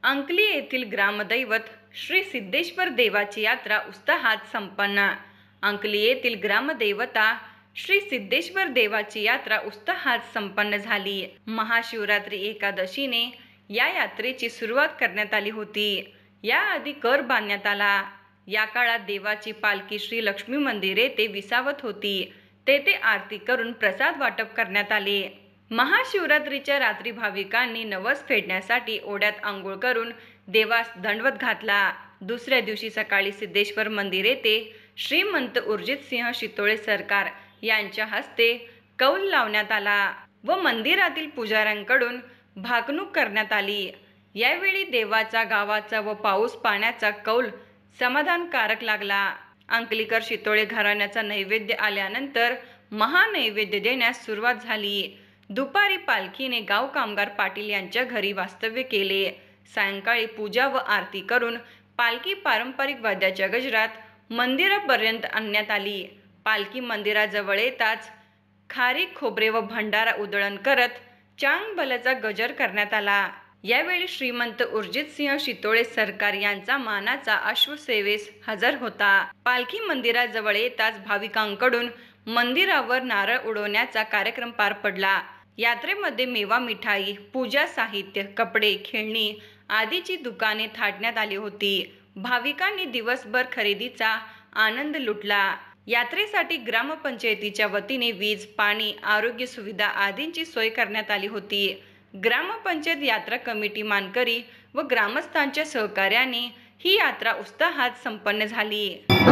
अंकली येथील ग्रामदैवत श्री सिद्धेश्वर देवाची यात्रा उत्साहात संपन्न। अंकली येथील ग्रामदेवता श्री सिद्धेश्वर देवाची यात्रा उत्साहात संपन्न झाली। महाशिवरात्री एकादशीने या यात्रेची सुरुवात करण्यात आली होती। याआधी कर बांधण्यात आला। या काळात देवाची पालखी श्री लक्ष्मी मंदिर येथे विसावत होती। तेथे आरती करून प्रसाद वाटप करण्यात आले। महाशिवरात्रीच्या रात्री भाविकांनी नवस फेडण्यासाठी ओढ्यात आंघोळ करून देवास दंडवत घातला। दुसऱ्या दिवशी सकाळी सिद्धेश्वर मंदिर येथे श्रीमंत उर्जितसिंह शितोळे सरकार यांच्या हस्ते कौल लावण्यात आला व मंदिरातील पुजाऱ्यांकडून भाकणूक करण्यात आली। यावेळी देवाचा, गावाचा व पाऊस पाण्याचा कौल समाधानकारक लागला। अंकलीकर शितोळे घराण्याचा नैवेद्य आल्यानंतर महानैवेद्य देण्यास सुरुवात झाली। दुपारी पालखीने गाव कामगार पाटील यांच्या घरी वास्तव्य केले। सायंकाळी पूजा व आरती करून पालखी पारंपरिक वाद्याच्या गजरात मंदिरापर्यंत आणण्यात आली। पालखी मंदिराजवळ येताच खारीक, खोबरे व भंडारा उधळण करत चांगभलचा गजर करण्यात आला। यावेळी श्रीमंत उर्जितसिंह शितोळे सरकार यांचा मानाचा अश्वसेवेस हजर होता। पालखी मंदिराजवळ येताच भाविकांकडून मंदिरावर नारळ उडवण्याचा कार्यक्रम पार पडला। यात्रेमध्ये मेवा, मिठाई, पूजा साहित्य, कपडे, खेळणी आदीची दुकाने थाटण्यात आली होती। भाविकांनी दिवसभर खरेदीचा आनंद लुटला। यात्रेसाठी ग्रामपंचायतीच्या वतीने वीज, पाणी, आरोग्य सुविधा आदींची सोय करण्यात आली होती। ग्रामपंचायत, यात्रा कमिटी, मानकरी व ग्रामस्थांच्या सहकार्याने ही यात्रा उत्साहात संपन्न झाली।